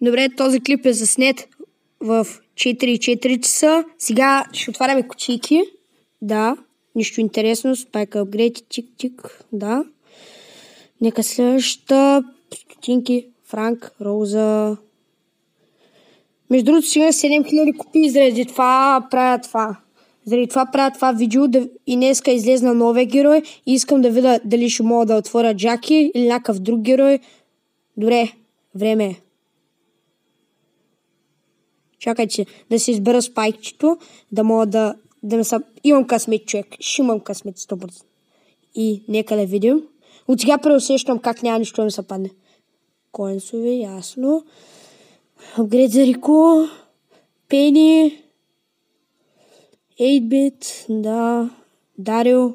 Добре, този клип е заснет в 4 часа. Сега ще отваряме кутийки. Да, нищо интересно. Спайка апгрейд, тик-тик. Да. Нека следваща. Стотинки, Франк, Роза. Между другото, сега 7000 копии, заради това правя това. Заради това правя това видео и днеска излезна новия герой и искам да видя дали ще мога да отворя Джаки или някакъв друг герой. Добре, време е. Чакайте да си избера спайкчето, да мога да ме са... Имам късмет, човек. Ще имам късмет 100%. И нека да видим. От сега преусещам как няма нищо да ми се падне. Коинсове, ясно. Апгрейд за Рико. Пени. 8-bit, да. Дарио.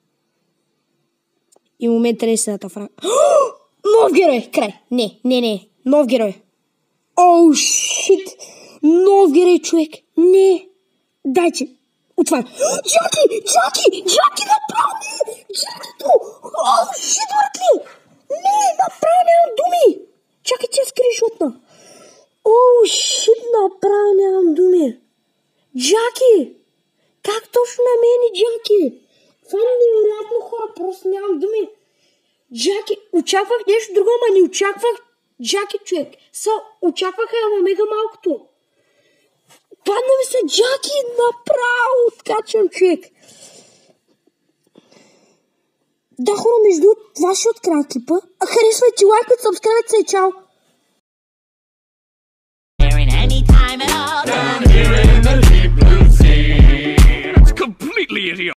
И момента наистина Франк. Нов герой! Край! Не. Нов герой. Оу, шит! Нов герой, човек! Не! Дайте! Отваря! Джаки! Направо не! Джакито! Оу, шит, братли! Не! Направо нямам думи! Чакай, тя скриншотна! Оу, шит, направо нямам думи! Джаки! Как точно на мен Джаки? Това е невероятно, хора, просто нямам думи. Джаки, очаквах нещо друго, ама не очаквах Джаки, човек. Очакваха, ама мега малкото. Падна ми се Джаки, направо откачам, човек. Да, хора, между това ще открия клипа. Харесвайте, лайкайте, сабскрайбайте се и чао.